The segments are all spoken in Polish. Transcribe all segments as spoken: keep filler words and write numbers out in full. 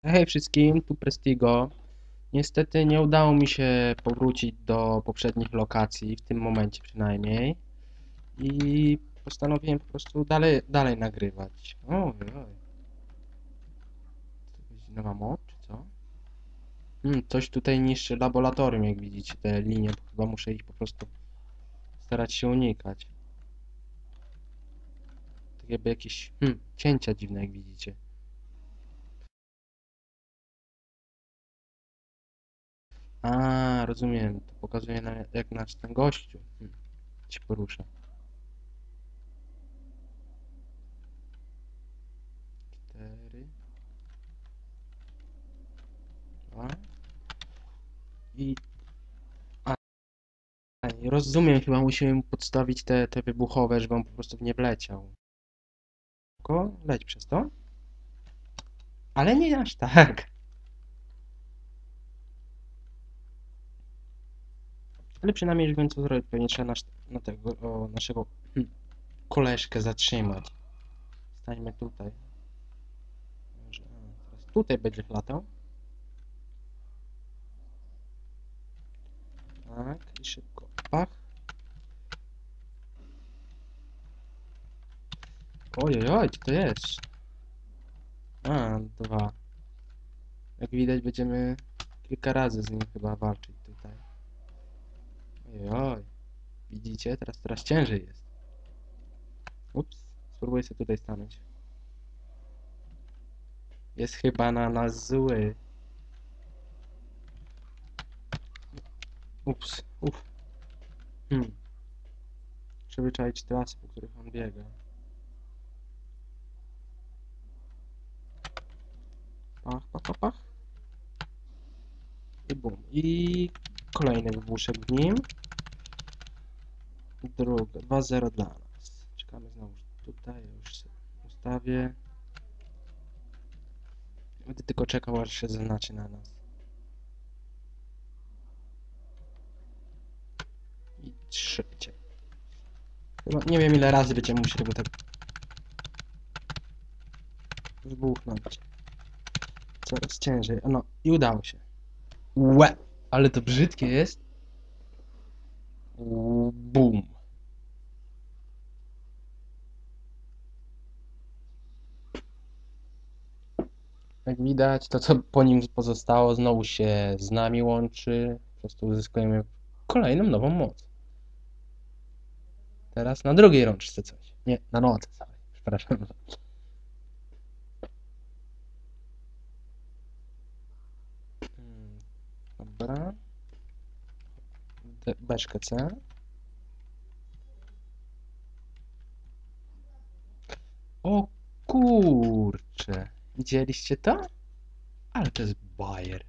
Hej wszystkim, tu Prestigo. Niestety nie udało mi się powrócić do poprzednich lokacji, w tym momencie przynajmniej. I postanowiłem po prostu dalej, dalej nagrywać. Oj, oj. To jakaś nowa moc, czy co? Hmm, coś tutaj niszczy laboratorium, jak widzicie, te linie, bo chyba muszę ich po prostu starać się unikać. Tak jakby jakieś hmm, cięcia dziwne, jak widzicie. A, rozumiem, to pokazuje na, jak nasz ten gościu hmm, się porusza. Cztery, dwa i... A, rozumiem, chyba musimy mu podstawić te, te wybuchowe, żeby on po prostu w nie wleciał. Tylko leć przez to. Ale nie aż tak. Ale przynajmniej już wiem co zrobić. Pewnie trzeba nasz, na tego, o, naszego hm, koleżkę zatrzymać. Stańmy tutaj. Może, a, teraz tutaj będzie latał. Tak, i szybko. Pach. Ojej, oj, co to jest? A, dwa. Jak widać będziemy kilka razy z nim chyba walczyć tutaj. Ojej, oj. Widzicie? Teraz coraz ciężej jest. Ups, spróbuję sobie tutaj stanąć. Jest chyba na nas zły. Ups, uff. Hmm. Trzeba wyczaić trasy, po których on biega. Pach, pach, pach, pach. I bum. I kolejny wybuszek w nim. Druga. dwa zero dla nas. Czekamy znowu tutaj. Już sobie ustawię. Będę tylko czekał, aż się zaznaczy na nas. I trzecie. Chyba nie wiem ile razy będziemy musieli go tak wybuchnąć. Coraz ciężej. No i udało się. Łe! Ale to brzydkie jest. Bum. Jak widać, to co po nim pozostało znowu się z nami łączy. Po prostu uzyskujemy kolejną nową moc. Teraz na drugiej rączce coś. Nie, na nodze, sorry. Przepraszam. Hmm, dobra. Beczkę C. O kurcze. Widzieliście to? Ale to jest bajer.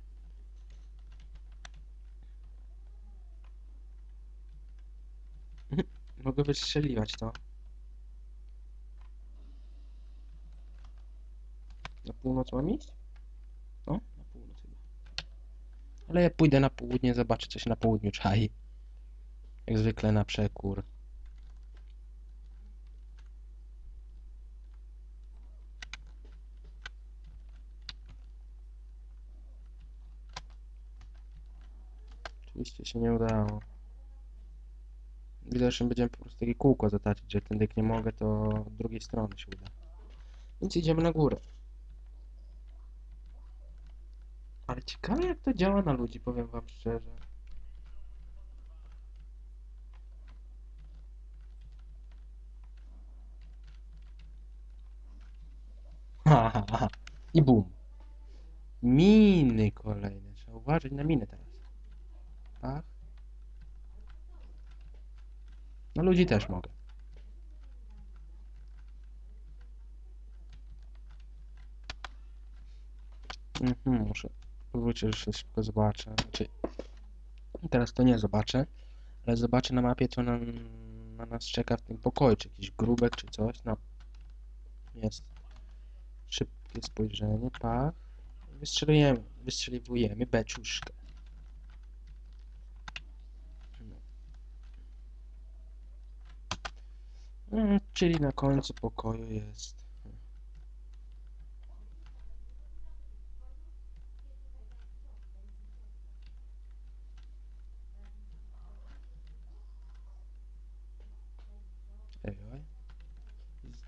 Mogę wystrzeliwać to. Na północ mam iść? O, na północ chyba. Ale ja pójdę na południe, zobaczę coś na południu czai. Jak zwykle na przekór. Oczywiście się nie udało. Widocznie będziemy po prostu takie kółko zataczyć, że tędy jak nie mogę, to od drugiej strony się uda. Więc idziemy na górę. Ale ciekawe jak to działa na ludzi, powiem wam szczerze. Ha, ha, ha. I bum. Miny kolejne. Trzeba uważać na miny teraz. Pach. Na ludzi też mogę. Mhm, muszę wrócić, że szybko zobaczę. Znaczy, teraz to nie zobaczę, ale zobaczę na mapie, co na, na nas czeka w tym pokoju. Czy jakiś grubek, czy coś. No, jest. Szybkie spojrzenie. Pach. Wystrzeliwujemy, wystrzeliwujemy beczuszkę. No, czyli na końcu pokoju jest.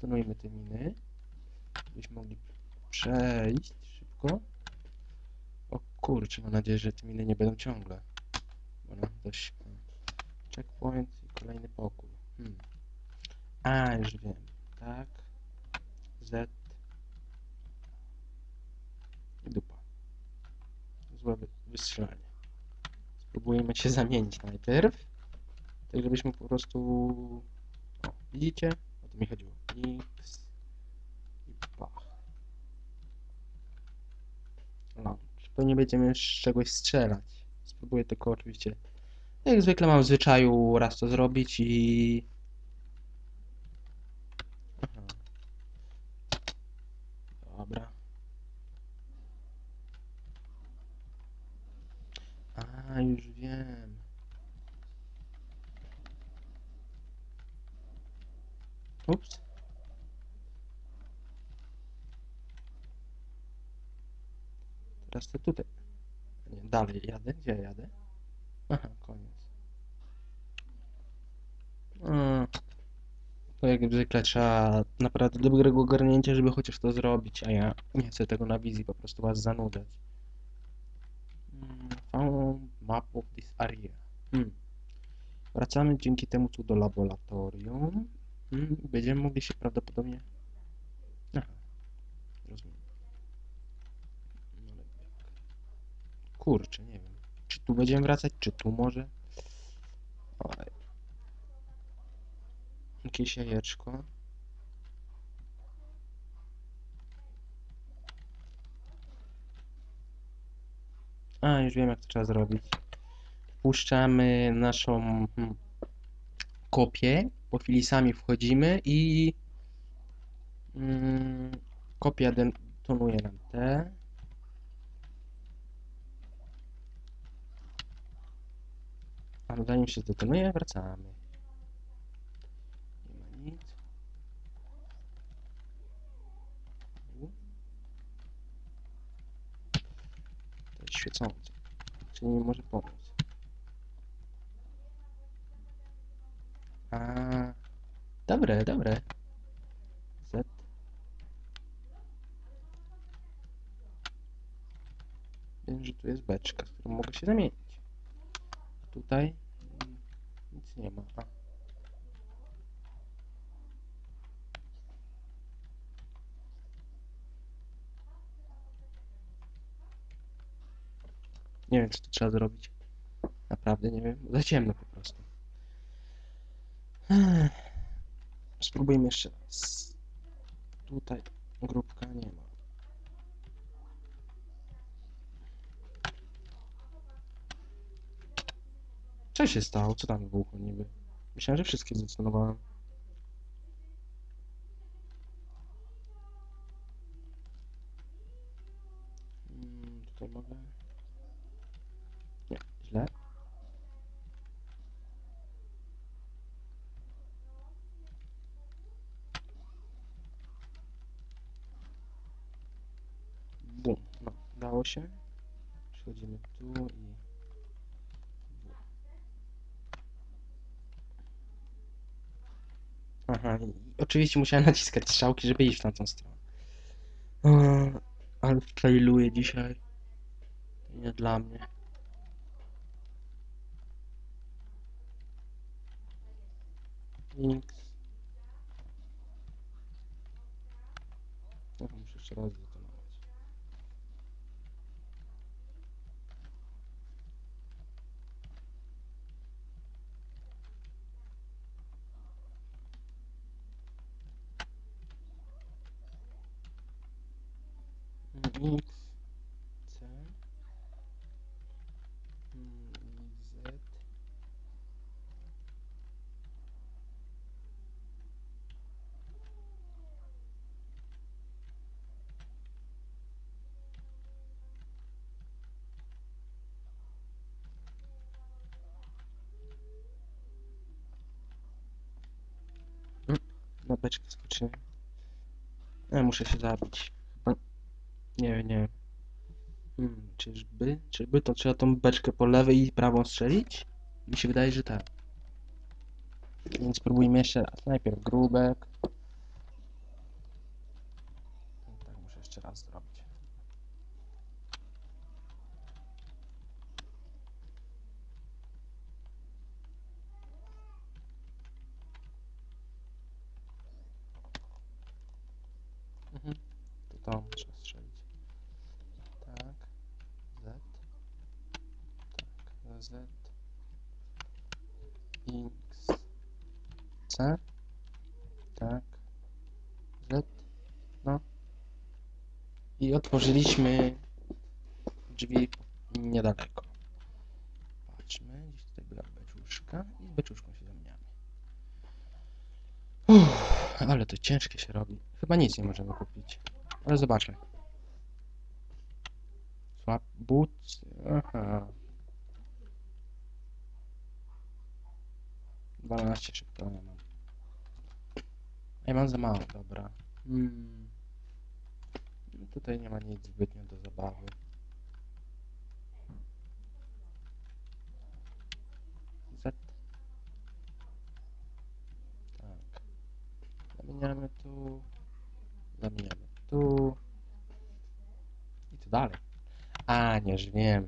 zdetonujmy te miny, byśmy mogli przejść szybko. O kurczę, mam nadzieję, że te miny nie będą ciągle. Bo nam dość... Checkpoint i kolejny pokój. Hmm. A, już wiem. Tak. Z. I dupa. Złe wy wystrzelanie. Spróbujemy się zamienić najpierw. Tak żebyśmy po prostu... O, widzicie? O to mi chodziło. X i pach. No, pewnie będziemy już z czegoś strzelać. Spróbuję tylko oczywiście... Jak zwykle mam w zwyczaju raz to zrobić i... Aha. Dobra. A, już wiem. Ups. Teraz to tutaj. Nie, dalej jadę. Gdzie ja jadę? Aha, koniec. A, to jak zwykle trzeba naprawdę dobrego ogarnięcia, żeby chociaż to zrobić, a ja nie chcę tego na wizji po prostu was zanudzać. Found map of this area. Hmm. Wracamy dzięki temu tu do laboratorium. Hmm. Będziemy mogli się prawdopodobnie... Aha, rozumiem. No, ale jak... Kurczę, nie wiem. Czy tu będziemy wracać, czy tu może? Oj. Jakieś jajeczko. A, już wiem jak to trzeba zrobić. Puszczamy naszą hmm, kopię, po chwili sami wchodzimy i hmm, kopia detonuje nam te. A zanim się zdetonuje, wracamy. Nie ma nic. To jest świecące, czyli nie może pomóc. A, dobre, dobre. Z. Wiem, że tu jest beczka, z którą mogę się zamienić. A tutaj nic nie ma. A. Nie wiem, co tu trzeba zrobić. Naprawdę nie wiem. Za ciemno po prostu. Spróbujmy jeszcze raz. Tutaj grupka nie ma. Co się stało? Co tam wybuchło niby? Myślałem, że wszystkie zdetonowałem. Hmm, tutaj mogę... Nie, źle. Bum. No, dało się. Przechodzimy tu i... Aha, i oczywiście musiałem naciskać strzałki, żeby iść w tamtą stronę. O, ale failuję dzisiaj. Nie dla mnie. X. No, muszę jeszcze raz zdetonować. X. C. Z. Na beczkę skoczyłem. Ja muszę się zabić. Chyba... Nie wiem, nie wiem. Hmm, czyżby? Czyżby to trzeba tą beczkę po lewej i prawą strzelić? Mi się wydaje, że tak. Więc spróbujmy jeszcze raz. Najpierw grubek. jeszcze raz zrobić. Mhm. To to trzeba strzelić. Tak. Z. Tak. Z. X. C. Tak. Z. No. I otworzyliśmy drzwi niedaleko. Patrzmy, gdzieś tutaj była beczuszka i z beczuszką się zamieniamy. Uff, ale to ciężkie się robi. Chyba nic nie możemy kupić. Ale zobaczmy. Swap boots. Aha. dwanaście szybko ja mam. Ja mam za mało, dobra. Hmm. Tutaj nie ma nic zbytnio do zabawy. Z. Tak. Zamieniamy tu. Zamieniamy tu. I co dalej? A, nie wiem.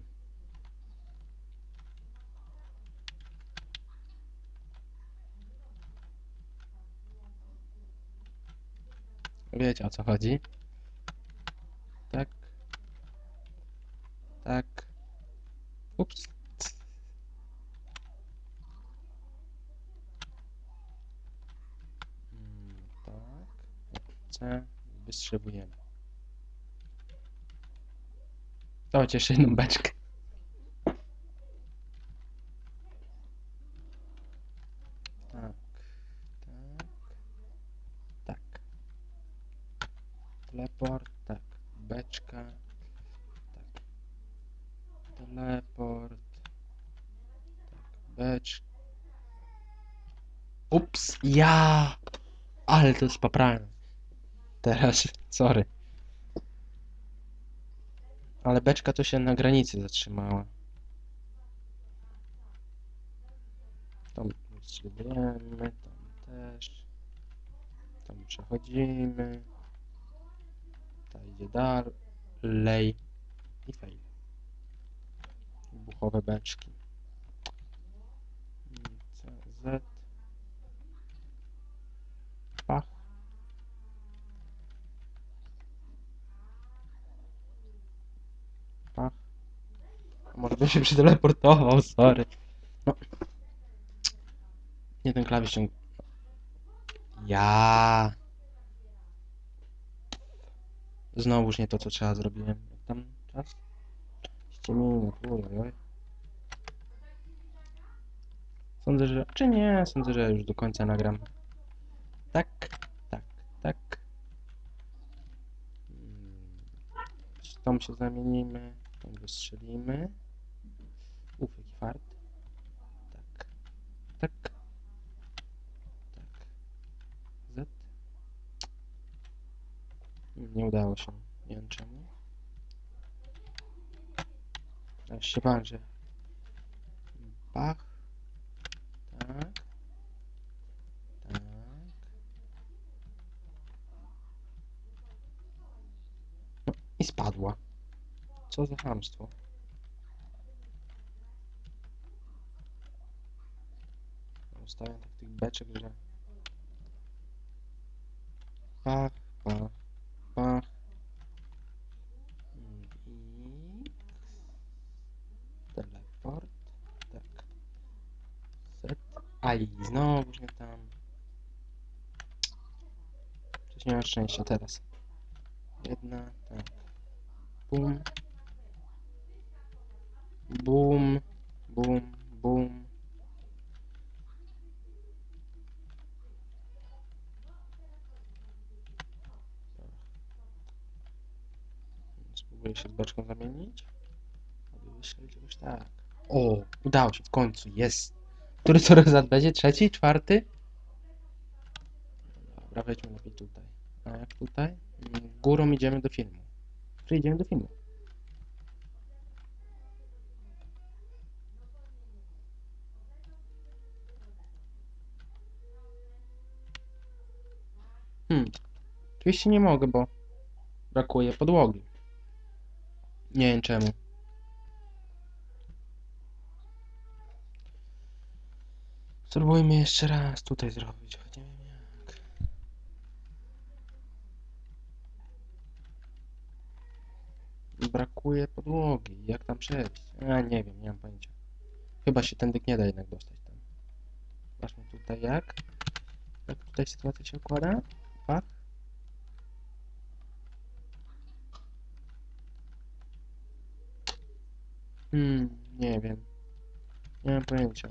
Wiecie, o co chodzi? Tak. Tak. Ups. Hmm, tak. C. Wystrzelujemy. Dajcie jeszcze jedną beczkę. Tak. Tak. Tak. Teleport. Tak. Beczka. Tak. Teleport. Tak. Becz. Ups. Ja. Ale to jest poprawione. Teraz. Sorry. Ale beczka to się na granicy zatrzymała. Tam strzelimy, tam też. Tam przechodzimy. Ta idzie dalej. I fail. Wybuchowe beczki. C, Z. Pach. Pach. A może by się przeteleportował, sorry. No. Nie ten klawisz ciąg... Ja. Znowuż nie to, co trzeba zrobiłem. Jak tam czas? dwadzieścia minut, oj. Sądzę, że... Czy nie? Sądzę, że już do końca nagram. Tak, tak, tak. Z tą się zamienimy. Tą wystrzelimy. Uf, jaki fart. Tak. Tak. Tak. Z. Nie udało się. Nie wiem czemu. Ja się bałem, że... Pach. Tak. Tak. No i spadła. Co za chamstwo. Ustawiam tak tych beczek, że... Pach, pach, pach. I... Teleport. Tak. Set. Aj, znowu nie tam. Coś nie ma szczęścia teraz. Jedna, tak. Bum. Bum. Bum. Bum. Spróbuję się z beczką zamienić. Aby wystrzelić czegoś tak. O, udało się w końcu, jest. Który to rezat będzie? Trzeci? Czwarty? Dobra, wejdźmy lepiej tutaj. A jak tutaj? Górą idziemy do filmu. Czyli idziemy do filmu. Hmm. Oczywiście nie mogę, bo brakuje podłogi. Nie wiem czemu. Spróbujmy jeszcze raz tutaj zrobić, choć nie wiem jak. Brakuje podłogi. Jak tam przejść? A nie wiem, nie mam pojęcia. Chyba się tędy nie da jednak dostać tam. Zobaczmy tutaj jak. Jak tutaj sytuacja się układa? Pach. Hmm, nie wiem. Nie mam pojęcia.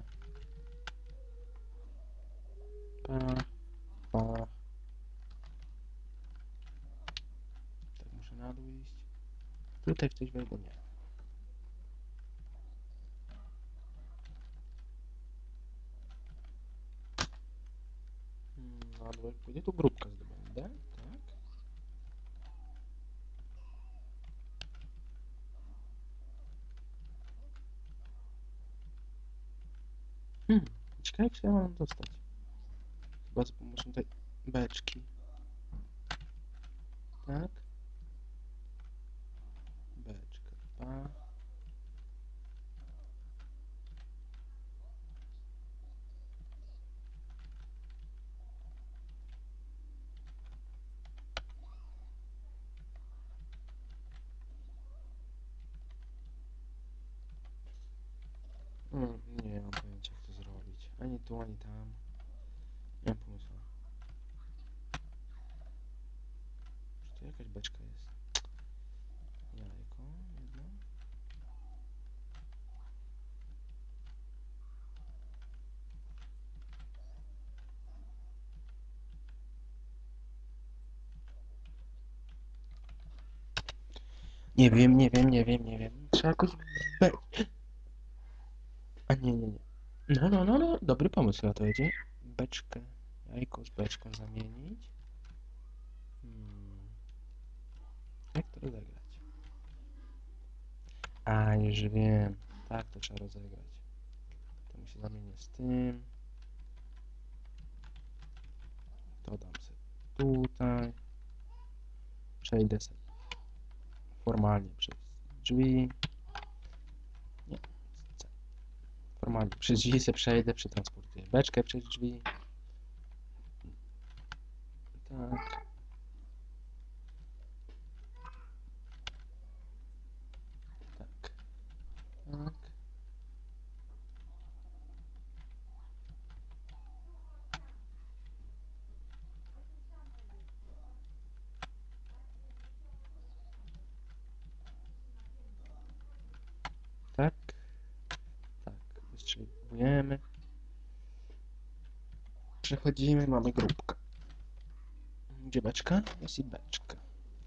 Pach, pach. Tak, muszę na dół iść. Tutaj w coś wejdę, nie. Hmm, na dół jak pójdę, tu grupkę zdobędę, tak? Hmm, ciekawe jak się ja mam dostać. Chyba za pomocą tej beczki. Tak? Beczka, pach. Hmm, nie mam pojęcia jak to zrobić. Ani tu, ani tam. Nie mam pomysłu. Czy to jakaś beczka jest? Jajko, jedno. Nie wiem, nie wiem, nie wiem, nie wiem. Trzeba jakoś be... A nie, nie, nie. No, no, no, no. Dobry pomysł na to idzie. Beczkę, jajko z beczką zamienić. Hmm. Jak to rozegrać? A, już wiem. Tak to trzeba rozegrać. To mi się zamienię z tym. To dam sobie tutaj. Przejdę sobie formalnie przez drzwi. Nie. Formalnie przez drzwi sobie przejdę, przetransportuję beczkę przez drzwi. Tak. Tak. Tak. Tak. Tak. Wystrzeliwujemy. Przechodzimy, mamy grupkę. Gdzie beczka? Jest i beczka.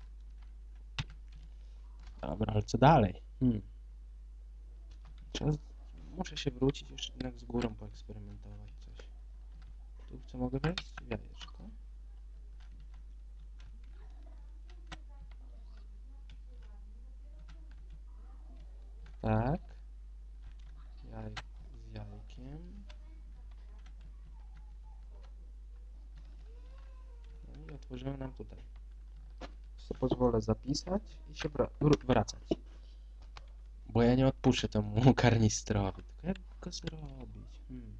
Dobra, ale co dalej? Hmm. Trzeba... Muszę się wrócić jeszcze jednak z górą poeksperymentować coś. Tu w co mogę wejść? Jajeczko. Tak. Jaj... Z jajkiem. No i otworzymy nam tutaj. sobie pozwolę zapisać i się wra- wracać. Bo ja nie odpuszczę temu karnistrowi. Tylko jak go zrobić? Hmm.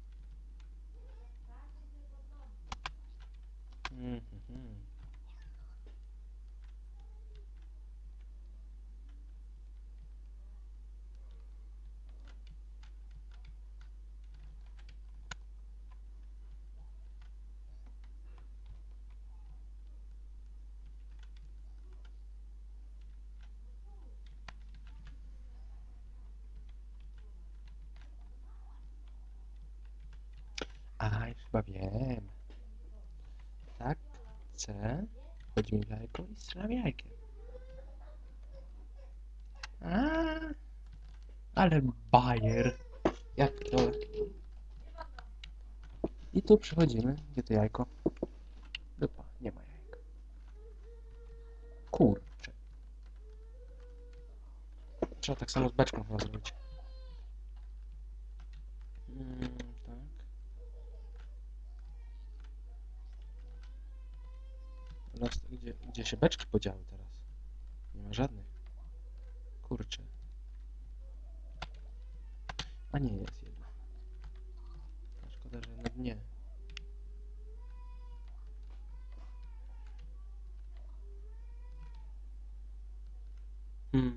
Hmm, hmm, hmm. A, już chyba wiem. Tak, chcę. Chodzi mi w jajko i strzelam jajkiem. A, ale bajer. Jak to? I tu przechodzimy. Gdzie to jajko? Dupa, nie ma jajka. Kurczę. Trzeba tak samo z beczką chyba zrobić. Mm, tak. Teraz, gdzie, gdzie się beczki podziały teraz? żadnych. Kurczę. A nie, jest jedna. Szkoda, że na dnie. Hmm.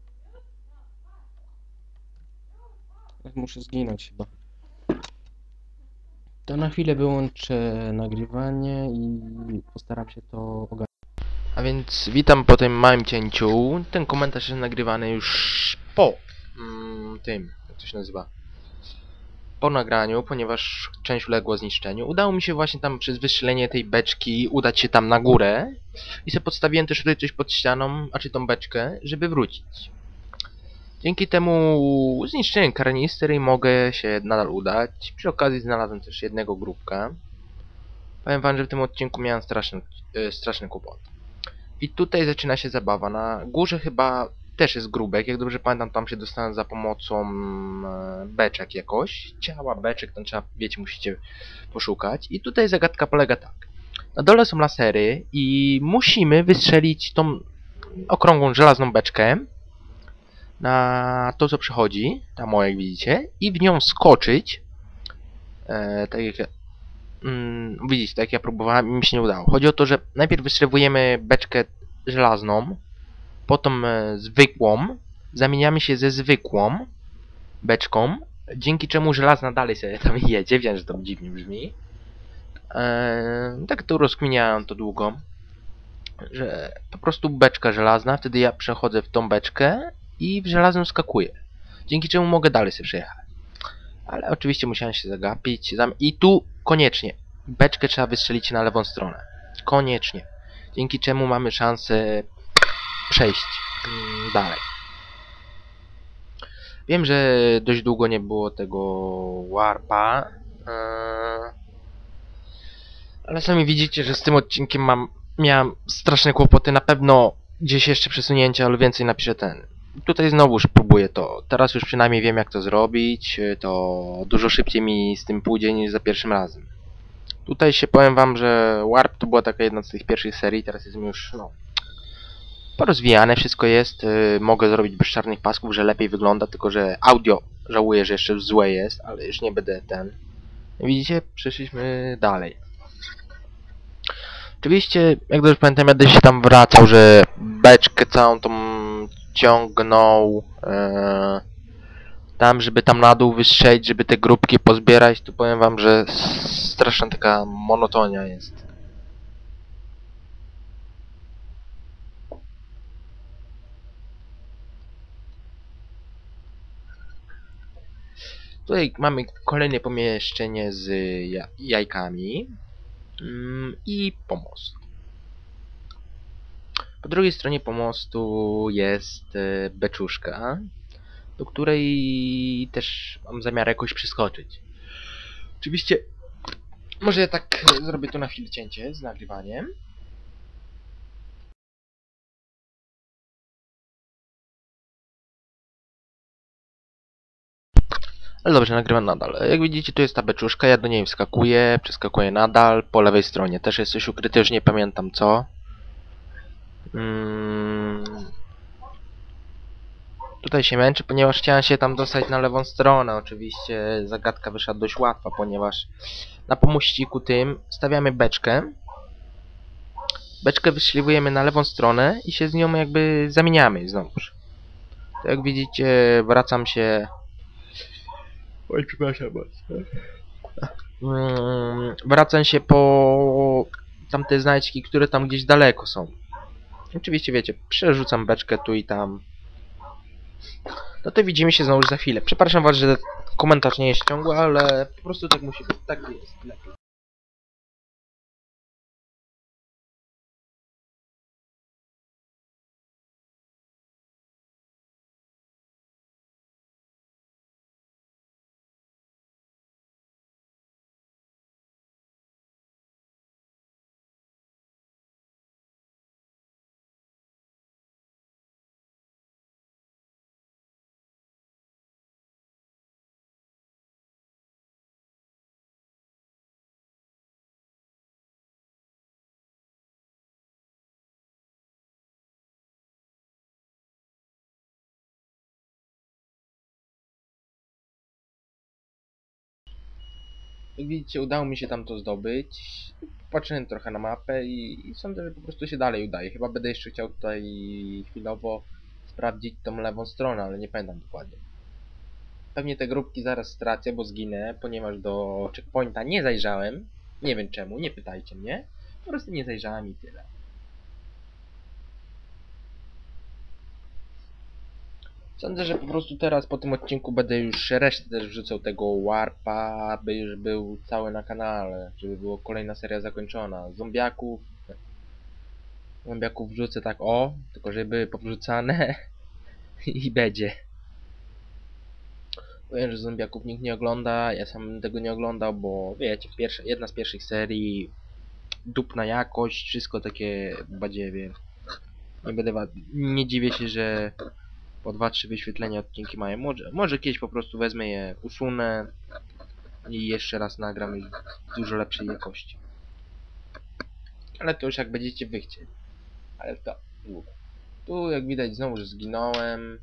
Muszę zginąć chyba. To na chwilę wyłączę nagrywanie i postaram się to ogarnąć. A więc witam po tym małym cięciu. Ten komentarz jest nagrywany już po mm, tym, jak to się nazywa, po nagraniu, ponieważ część uległa zniszczeniu. Udało mi się właśnie tam przez wystrzelenie tej beczki udać się tam na górę i sobie podstawiłem też tutaj coś pod ścianą, a czy tą beczkę, żeby wrócić. Dzięki temu zniszczyłem karnister i mogę się nadal udać. Przy okazji znalazłem też jednego grupka. Powiem wam, że w tym odcinku miałem straszny, yy, straszny kłopot. I tutaj zaczyna się zabawa. Na górze chyba też jest grubek. Jak dobrze pamiętam, tam się dostałem za pomocą e, beczek jakoś. Ciała beczek, tam trzeba, wiecie, musicie poszukać. I tutaj zagadka polega tak. Na dole są lasery i musimy wystrzelić tą okrągłą żelazną beczkę na to, co przychodzi, tam o, jak widzicie, i w nią skoczyć. E, tak jak mm, widzicie, tak jak ja próbowałem i mi się nie udało. Chodzi o to, że najpierw wystrzeliwujemy beczkę żelazną, potem e, zwykłą, zamieniamy się ze zwykłą beczką, dzięki czemu żelazna dalej sobie tam jedzie. Wiem, że to dziwnie brzmi. E, tak to rozkminiałem to długo, że po prostu beczka żelazna, wtedy ja przechodzę w tą beczkę i w żelazną skakuję, dzięki czemu mogę dalej sobie przejechać. Ale oczywiście musiałem się zagapić. I tu koniecznie beczkę trzeba wystrzelić na lewą stronę. Koniecznie. Dzięki czemu mamy szansę przejść mm, dalej. Wiem, że dość długo nie było tego warpa. Yy, ale sami widzicie, że z tym odcinkiem mam, miałem straszne kłopoty. Na pewno gdzieś jeszcze przesunięcie, ale więcej napiszę ten. Tutaj znowuż próbuję to. Teraz już przynajmniej wiem, jak to zrobić. To dużo szybciej mi z tym pójdzie niż za pierwszym razem. Tutaj się powiem wam, że Warp to była taka jedna z tych pierwszych serii. Teraz jest mi już no, porozwijane, wszystko jest. Yy, mogę zrobić bez czarnych pasków, że lepiej wygląda, tylko że audio żałuję, że jeszcze złe jest, ale już nie będę ten. Widzicie? Przeszliśmy dalej. Oczywiście, jak dobrze pamiętam, ja się tam wracał, że beczkę całą tą ciągnął e, tam, żeby tam na dół wystrzelić, żeby te grupki pozbierać. Tu powiem wam, że straszna taka monotonia jest. Tutaj mamy kolejne pomieszczenie z jajkami mm, i pomost. Po drugiej stronie pomostu jest e, beczuszka, do której też mam zamiar jakoś przeskoczyć. Oczywiście, może ja tak zrobię tu na chwilę cięcie z nagrywaniem. Ale dobrze, nagrywam nadal. Jak widzicie, tu jest ta beczuszka, ja do niej wskakuję, przeskakuję nadal. Po lewej stronie też jest coś ukryte, już nie pamiętam co. Hmm. Tutaj się męczy, ponieważ chciałem się tam dostać na lewą stronę. Oczywiście zagadka wyszła dość łatwa, ponieważ na pomościku tym stawiamy beczkę. Beczkę wystrzeliwujemy na lewą stronę i się z nią jakby zamieniamy znowuż. To jak widzicie, wracam się... Oj, przepraszam bardzo. Hmm, wracam się po tamte znajdźki, które tam gdzieś daleko są. Oczywiście wiecie, przerzucam beczkę tu i tam. No to widzimy się znowu za chwilę. Przepraszam was, że komentarz nie jest ciągły, ale po prostu tak musi być. Tak jest. Lepiej. Jak widzicie, udało mi się tam to zdobyć. Patrzyłem trochę na mapę i, i sądzę, że po prostu się dalej udaje. Chyba będę jeszcze chciał tutaj chwilowo sprawdzić tą lewą stronę, ale nie pamiętam dokładnie. Pewnie te grupki zaraz stracę, bo zginę, ponieważ do checkpointa nie zajrzałem. Nie wiem czemu, nie pytajcie mnie. Po prostu nie zajrzałem i tyle. Sądzę, że po prostu teraz po tym odcinku będę już resztę też wrzucał tego warpa, aby już był cały na kanale, żeby była kolejna seria zakończona. Zombiaków... Zombiaków wrzucę tak o, tylko żeby były powrzucane i będzie. Wiem, że zombiaków nikt nie ogląda, ja sam tego nie oglądał, bo wiecie, pierwsza, jedna z pierwszych serii, dupna jakość, wszystko takie badziewie. Nie będę wa- nie dziwię się, że po dwa trzy wyświetlenia odcinki mają. Może, może kiedyś po prostu wezmę je, usunę i jeszcze raz nagram już w dużo lepszej jakości. Ale to już jak będziecie wy chcieli. Ale to długo. Tu jak widać znowu, że zginąłem.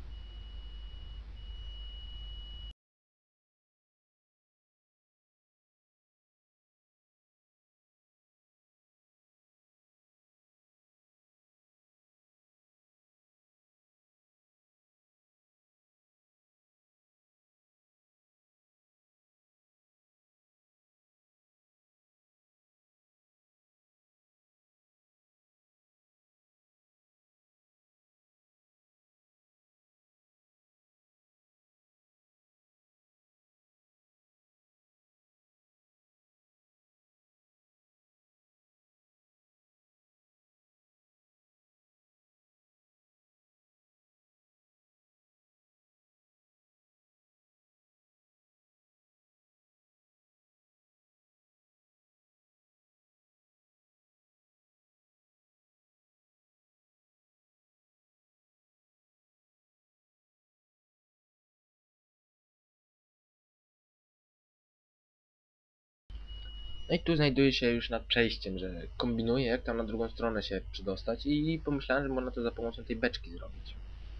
No i tu znajduję się już nad przejściem, że kombinuję jak tam na drugą stronę się przedostać i pomyślałem, że można to za pomocą tej beczki zrobić.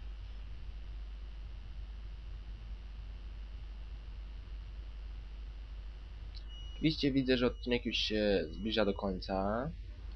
Oczywiście widzę, że odcinek już się zbliża do końca.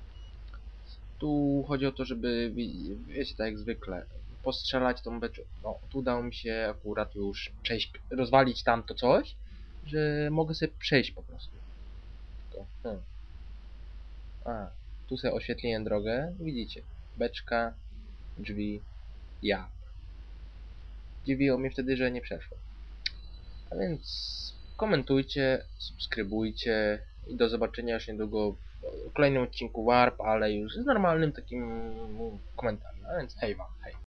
Tu chodzi o to, żeby, wi- wiecie, tak jak zwykle, postrzelać tą beczką. No, tu udało mi się akurat już przejść, rozwalić tamto coś, że mogę sobie przejść po prostu. Tylko, hmm. A, tu sobie oświetliłem drogę, widzicie, beczka, drzwi, ja. Dziwiło mnie wtedy, że nie przeszło. A więc komentujcie, subskrybujcie i do zobaczenia już niedługo w kolejnym odcinku Warp, ale już z normalnym takim komentarzem. A więc hej wam, hej.